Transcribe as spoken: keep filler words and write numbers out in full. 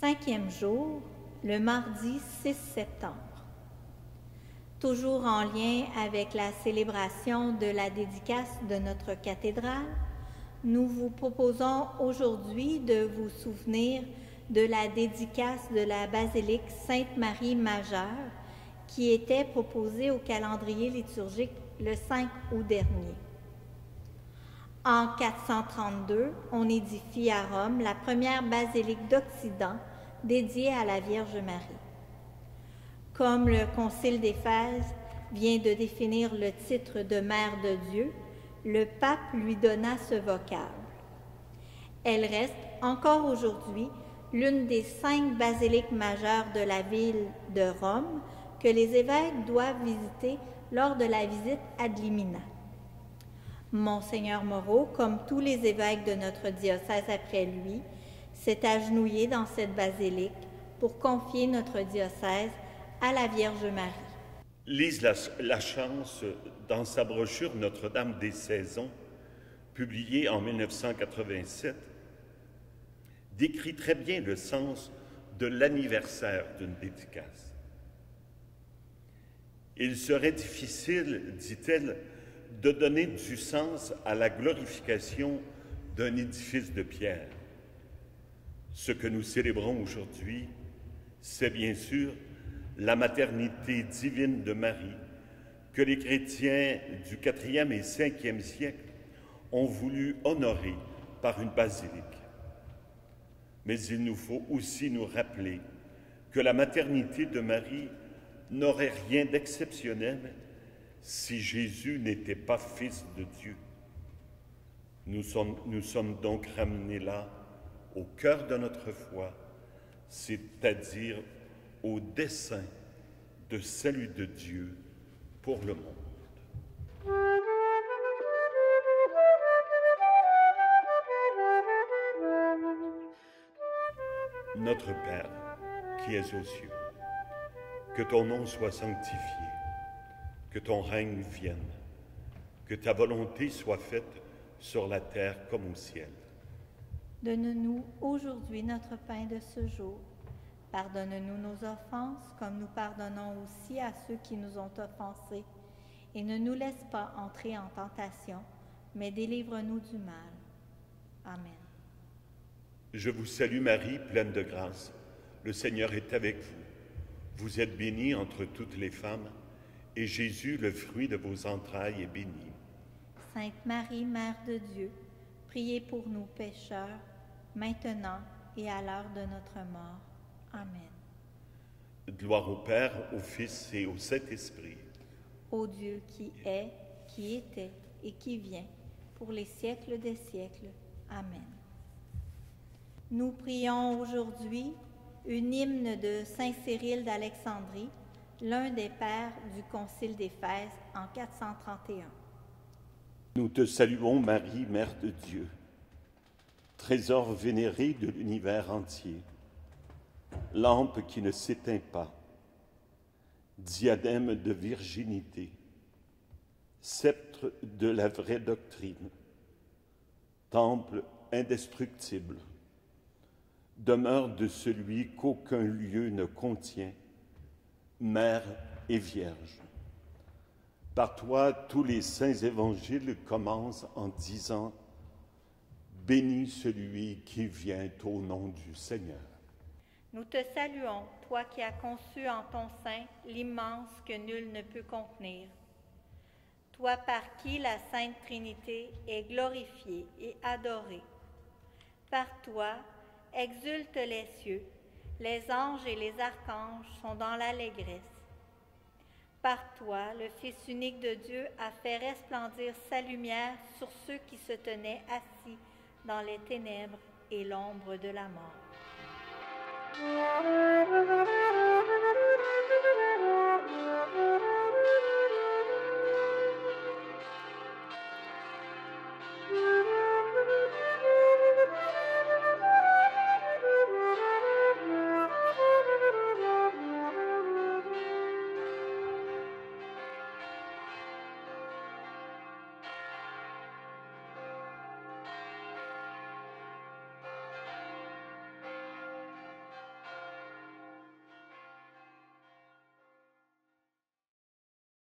Cinquième jour, le mardi six septembre. Toujours en lien avec la célébration de la dédicace de notre cathédrale, nous vous proposons aujourd'hui de vous souvenir de la dédicace de la basilique Sainte-Marie Majeure qui était proposée au calendrier liturgique le cinq août dernier. En quatre cent trente-deux, on édifie à Rome la première basilique d'Occident dédiée à la Vierge Marie. Comme le Concile d'Éphèse vient de définir le titre de Mère de Dieu, le pape lui donna ce vocable. Elle reste encore aujourd'hui l'une des cinq basiliques majeures de la ville de Rome que les évêques doivent visiter lors de la visite ad limina. Monseigneur Moreau, comme tous les évêques de notre diocèse après lui, s'est agenouillé dans cette basilique pour confier notre diocèse à la Vierge Marie. Lise Lachance, dans sa brochure Notre-Dame des Saisons, publiée en mille neuf cent quatre-vingt-sept, décrit très bien le sens de l'anniversaire d'une dédicace. Il serait difficile, dit-elle, de donner du sens à la glorification d'un édifice de pierre. Ce que nous célébrons aujourd'hui, c'est bien sûr la maternité divine de Marie que les chrétiens du quatrième et cinquième siècle ont voulu honorer par une basilique. Mais il nous faut aussi nous rappeler que la maternité de Marie n'aurait rien d'exceptionnel si Jésus n'était pas fils de Dieu. Nous sommes, nous sommes donc ramenés là, au cœur de notre foi, c'est-à-dire au dessein de salut de Dieu pour le monde. Notre Père, qui es aux cieux, que ton nom soit sanctifié, que ton règne vienne, que ta volonté soit faite sur la terre comme au ciel. Donne-nous aujourd'hui notre pain de ce jour. Pardonne-nous nos offenses, comme nous pardonnons aussi à ceux qui nous ont offensés. Et ne nous laisse pas entrer en tentation, mais délivre-nous du mal. Amen. Je vous salue Marie, pleine de grâce. Le Seigneur est avec vous. Vous êtes bénie entre toutes les femmes, et Jésus, le fruit de vos entrailles, est béni. Sainte Marie, Mère de Dieu, priez pour nous pécheurs, maintenant et à l'heure de notre mort. Amen. Gloire au Père, au Fils et au Saint-Esprit. Ô Dieu qui est, qui était et qui vient, pour les siècles des siècles. Amen. Nous prions aujourd'hui une hymne de Saint Cyril d'Alexandrie, l'un des pères du Concile d'Éphèse en quatre cent trente et un. Nous te saluons, Marie, Mère de Dieu, trésor vénéré de l'univers entier, lampe qui ne s'éteint pas, diadème de virginité, sceptre de la vraie doctrine, temple indestructible, demeure de celui qu'aucun lieu ne contient, Mère et Vierge. Par toi, tous les saints évangiles commencent en disant « Béni celui qui vient au nom du Seigneur ». Nous te saluons, toi qui as conçu en ton sein l'immense que nul ne peut contenir. Toi par qui la Sainte Trinité est glorifiée et adorée. Par toi exultent les cieux, les anges et les archanges sont dans l'allégresse. Par toi, le Fils unique de Dieu a fait resplendir sa lumière sur ceux qui se tenaient assis dans les ténèbres et l'ombre de la mort.